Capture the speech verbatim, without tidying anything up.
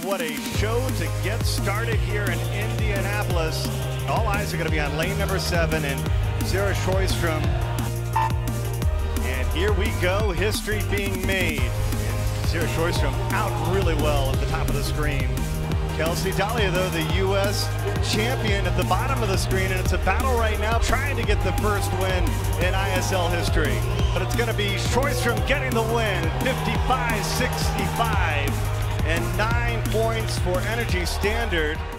What a show to get started here in Indianapolis. All eyes are going to be on lane number seven and Sjöström. And here we go, history being made. Sjöström out really well at the top of the screen. Kelsey Dahlia, though, the U S champion at the bottom of the screen, and it's a battle right now trying to get the first win in I S L history. But it's going to be Sjöström getting the win, fifty-five sixty-five, and nine points for Energy Standard.